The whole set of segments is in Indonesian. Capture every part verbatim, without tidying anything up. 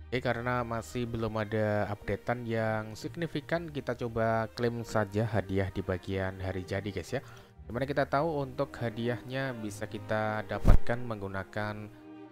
Oke, karena masih belum ada updatean yang signifikan, kita coba klaim saja hadiah di bagian hari jadi guys ya. Dimana kita tahu untuk hadiahnya bisa kita dapatkan menggunakan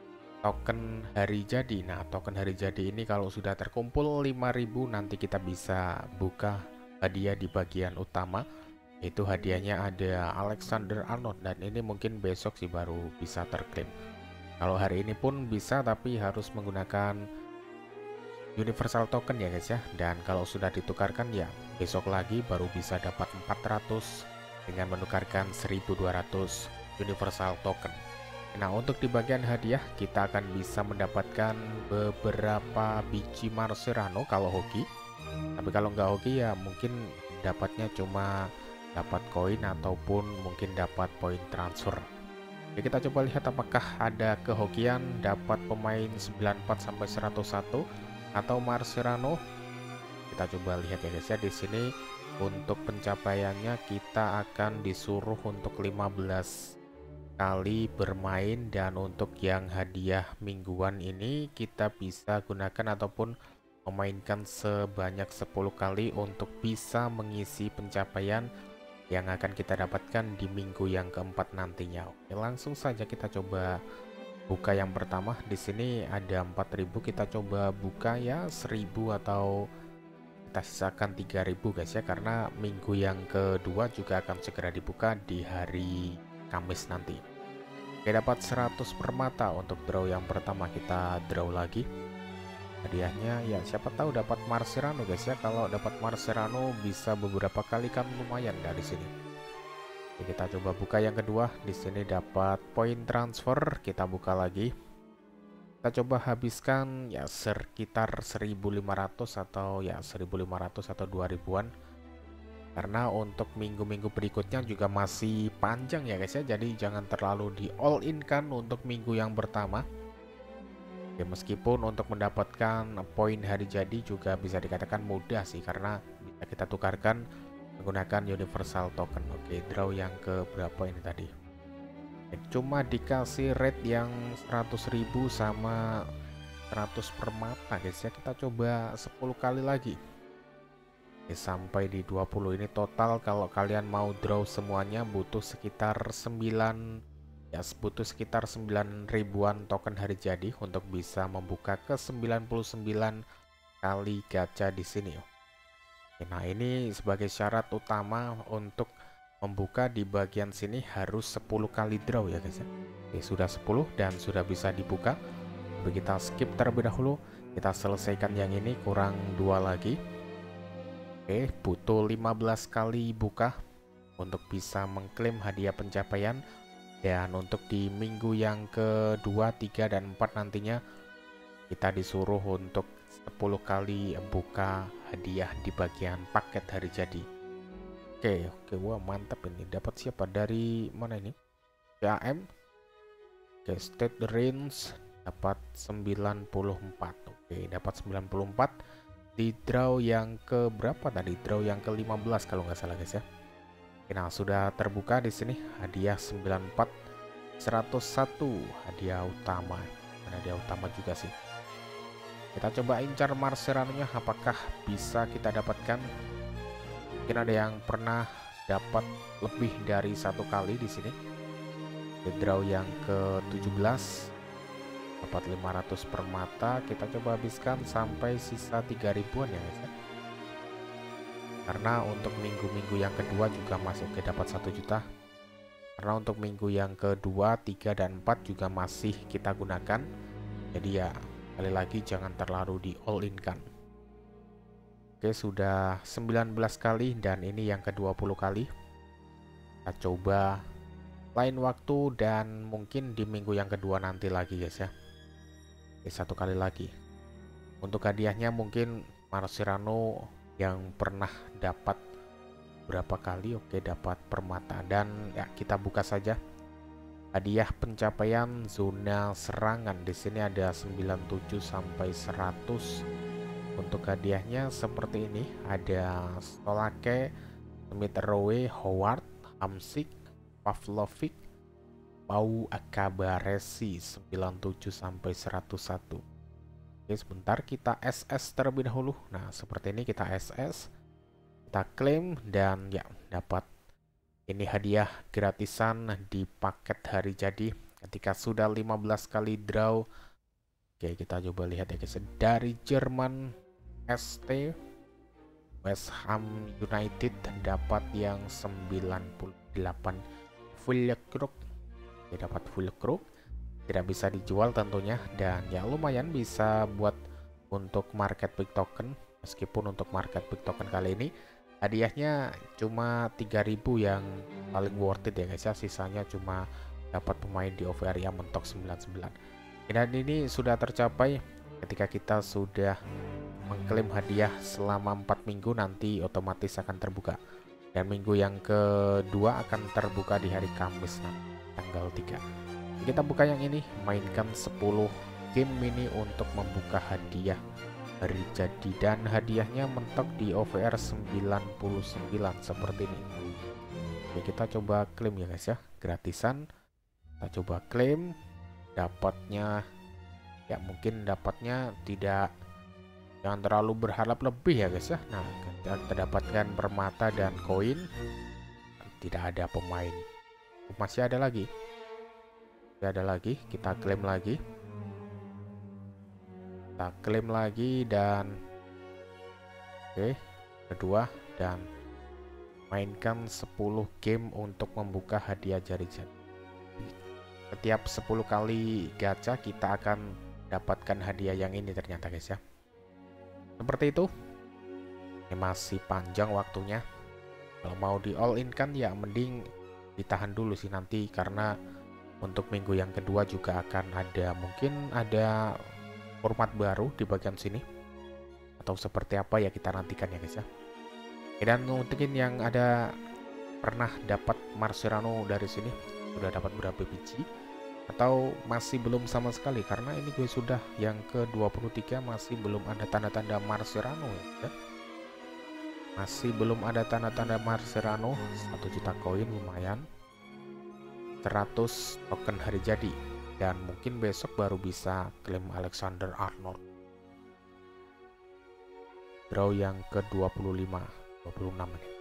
token hari jadi. Nah, token hari jadi ini kalau sudah terkumpul lima ribu, nanti kita bisa buka hadiah di bagian utama. Itu hadiahnya ada Alexander Arnold, dan ini mungkin besok sih baru bisa terklaim. Kalau hari ini pun bisa, tapi harus menggunakan universal token ya guys ya. Dan kalau sudah ditukarkan ya besok lagi baru bisa dapat empat ratus dengan menukarkan seribu dua ratus universal token. Nah, untuk di bagian hadiah kita akan bisa mendapatkan beberapa biji Marserano kalau hoki. Tapi kalau nggak hoki ya mungkin dapatnya cuma dapat koin ataupun mungkin dapat poin transfer. Oke, kita coba lihat apakah ada kehokian dapat pemain sembilan puluh empat sampai seratus satu atau Marserano. Kita coba lihat ya guys ya. Di sini untuk pencapaiannya kita akan disuruh untuk lima belas kali bermain, dan untuk yang hadiah mingguan ini kita bisa gunakan ataupun memainkan sebanyak sepuluh kali untuk bisa mengisi pencapaian yang akan kita dapatkan di minggu yang keempat nantinya. Oke, langsung saja kita coba buka yang pertama. Di sini ada empat ribu, kita coba buka ya seribu atau kita sisakan tiga ribu guys ya, karena minggu yang kedua juga akan segera dibuka di hari Kamis nanti. Oke, dapat seratus permata untuk draw yang pertama. Kita draw lagi. Hadiahnya ya siapa tahu dapat Marserano guys ya. Kalau dapat Marserano bisa beberapa kali kan lumayan dari sini. Oke, kita coba buka yang kedua. Di sini dapat poin transfer. Kita buka lagi. Kita coba habiskan ya sekitar seribu lima ratus atau ya seribu lima ratus atau dua ribuan. Karena untuk minggu-minggu berikutnya juga masih panjang ya guys ya. Jadi jangan terlalu di all in kan untuk minggu yang pertama. Ya, meskipun untuk mendapatkan poin hari jadi juga bisa dikatakan mudah sih, karena bisa kita tukarkan menggunakan universal token. Oke, draw yang ke berapa ini tadi? Cuma dikasih rate yang seratus ribu sama seratus permata guys ya. Kita coba sepuluh kali lagi. Oke, sampai di dua puluh ini total. Kalau kalian mau draw semuanya butuh sekitar sembilan, ya butuh sekitar sembilan ribuan token hari jadi untuk bisa membuka ke sembilan puluh sembilan kali gacha di sini. Oke, nah ini sebagai syarat utama untuk membuka di bagian sini harus sepuluh kali draw ya guys ya. Oke, sudah sepuluh dan sudah bisa dibuka. Lalu kita skip terlebih dahulu. Kita selesaikan yang ini, kurang dua lagi. Oke, butuh lima belas kali buka untuk bisa mengklaim hadiah pencapaian. Dan untuk di minggu yang kedua, tiga, dan empat nantinya kita disuruh untuk sepuluh kali buka hadiah di bagian paket hari jadi. Oke, oke, wah mantap ini. Dapat siapa? Dari mana ini? P A M. Oke, state the range dapat sembilan puluh empat. Oke, dapat sembilan puluh empat di draw yang ke berapa tadi? Draw yang ke lima belas kalau nggak salah guys ya. Nah, sudah terbuka di sini hadiah sembilan puluh empat, seratus satu hadiah utama. Hadiah utama juga sih. Kita coba incar Marserano-nya, apakah bisa kita dapatkan. Mungkin ada yang pernah dapat lebih dari satu kali di sini. Di draw yang ke tujuh belas dapat lima ratus permata. Kita coba habiskan sampai sisa tiga ribuan ya guys ya. Karena untuk minggu-minggu yang kedua juga masih oke, dapat satu juta. Karena untuk minggu yang kedua, tiga, dan empat juga masih kita gunakan. Jadi ya sekali lagi jangan terlalu di all in kan. Oke, sudah sembilan belas kali dan ini yang ke dua puluh kali. Kita coba lain waktu dan mungkin di minggu yang kedua nanti lagi guys ya. Oke, satu kali lagi. Untuk hadiahnya mungkin Marserano yang pernah dapat berapa kali. Oke, dapat permata, dan ya kita buka saja hadiah pencapaian zona serangan. Di sini ada sembilan puluh tujuh sampai seratus. Untuk hadiahnya seperti ini, ada Stolake, Smith Rowe, Howard, Hamsik, Pavlovic, Pau Akabaresi sembilan puluh tujuh sampai seratus satu. Oke, sebentar kita S S terlebih dahulu. Nah, seperti ini kita S S, kita klaim dan ya dapat ini hadiah gratisan di paket hari jadi ketika sudah lima belas kali draw. Oke, kita coba lihat ya guys. Dari Jerman S T West Ham United dapat yang sembilan puluh delapan Füllkrug. Ya, dapat Füllkrug. Tidak bisa dijual tentunya, dan ya lumayan bisa buat untuk market big token. Meskipun untuk market big token kali ini hadiahnya cuma tiga ribu yang paling worth it ya guys ya, sisanya cuma dapat pemain di O V R yang mentok sembilan puluh sembilan. Dan ini sudah tercapai ketika kita sudah mengklaim hadiah selama empat minggu, nanti otomatis akan terbuka, dan minggu yang kedua akan terbuka di hari Kamis nanti, tanggal tiga. Kita buka yang ini, mainkan sepuluh game mini untuk membuka hadiah hari jadi, dan hadiahnya mentok di O V R sembilan puluh sembilan seperti ini. Oke, kita coba klaim ya guys ya, gratisan. Kita coba klaim, dapatnya ya mungkin dapatnya tidak, jangan terlalu berharap lebih ya guys ya. Nah, kita dapatkan permata dan koin, tidak ada pemain. Masih ada lagi, ada lagi, kita klaim lagi, kita klaim lagi, dan oke, kedua, dan mainkan sepuluh game untuk membuka hadiah jari-jari. Setiap sepuluh kali gacha kita akan dapatkan hadiah yang ini ternyata guys ya. Seperti itu. Ini masih panjang waktunya. Kalau mau di all in kan ya mending ditahan dulu sih nanti, karena untuk minggu yang kedua juga akan ada, mungkin ada format baru di bagian sini, atau seperti apa ya kita nantikan ya guys ya. Dan mungkin yang ada pernah dapat Mascherano dari sini, sudah dapat berapa biji, atau masih belum sama sekali, karena ini gue sudah yang ke dua puluh tiga masih belum ada tanda-tanda Mascherano ya. Masih belum ada tanda-tanda Mascherano. Satu juta koin lumayan, seratus token hari jadi, dan mungkin besok baru bisa klaim Alexander Arnold. Draw yang ke dua puluh lima, dua puluh enam menit.